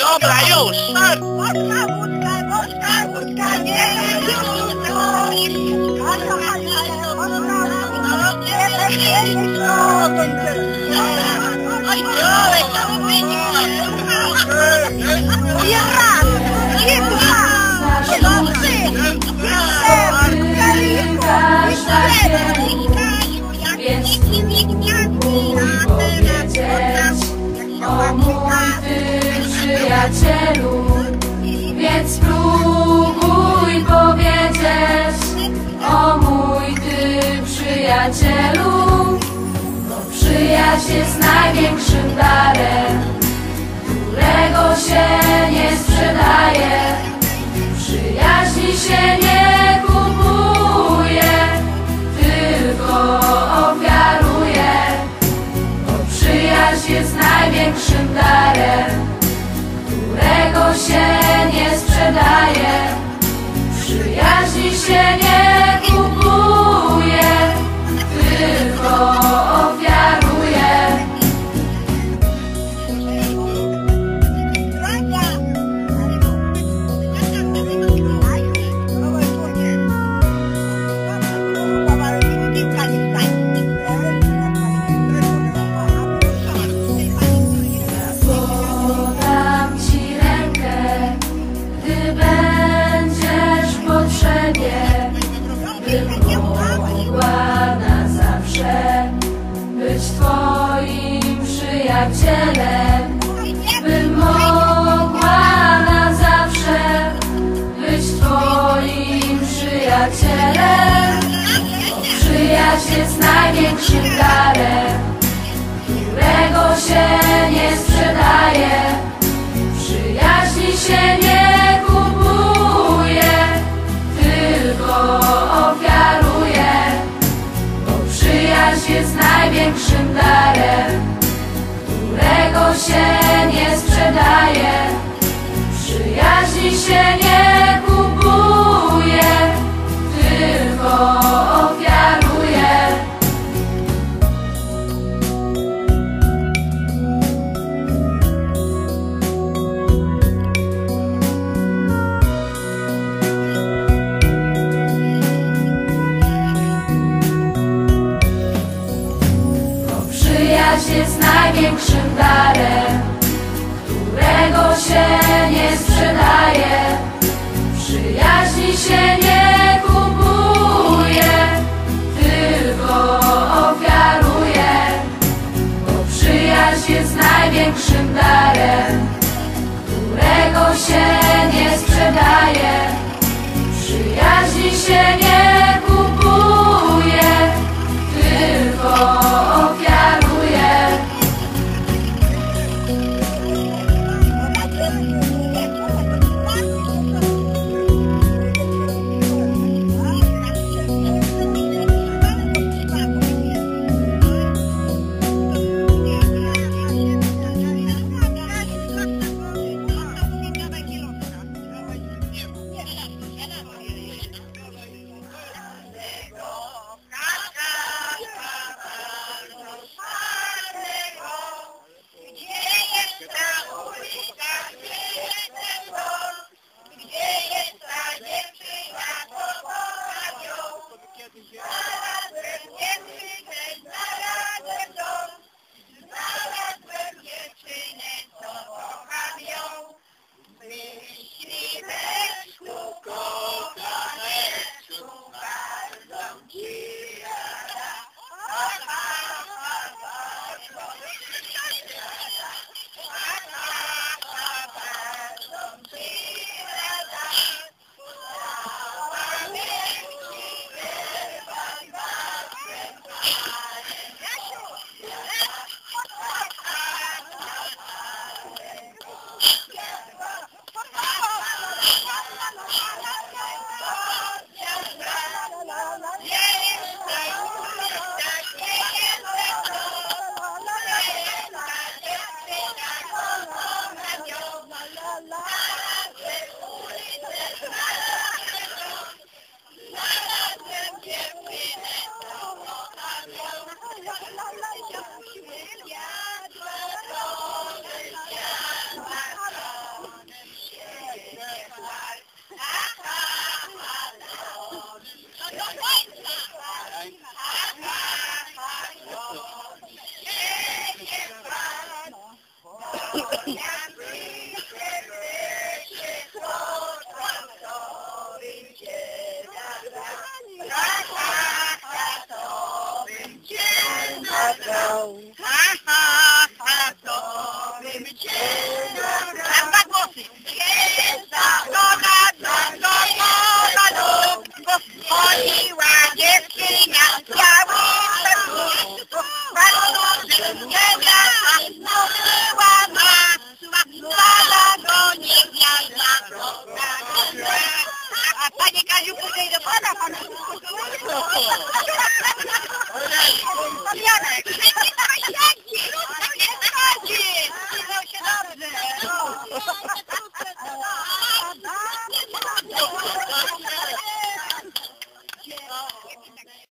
Dobra, już! Więc spróbuj powiedzieć o mój ty przyjacielu. Więc spróbuj powiedzieć o mój ty przyjacielu. Bo przyjaźń jest największym darem, którego się nie sprzedaje. Przyjaźni się nie kupuje, tylko ofiaruje. Bo przyjaźń jest największym darem, którego się nie sprzedaje. Przyjaźni się nie kupuje, tylko ofiaruje. Podam ci rękę, gdy będziesz w potrzebie, bym mogła na zawsze być twoim przyjacielem. Bym mogła na zawsze być twoim przyjacielem. Bo przyjaźń jest największym darem, którego się nie sprzedaje. Przyjaźni się nie kupuje, tylko ofiaruje. Bo przyjaźń jest największym darem, którego się nie sprzedaje. Przyjaźni się nie kupuje, tylko ofiaruje. Przyjaźń jest największym darem, którego się nie sprzedaje. Przyjaźni się nie kupuje, tylko ofiaruje. Bo przyjaźń jest największym darem, którego się nie sprzedaje. Przyjaźni się nie kupuje, tylko ofiaruje. porządek.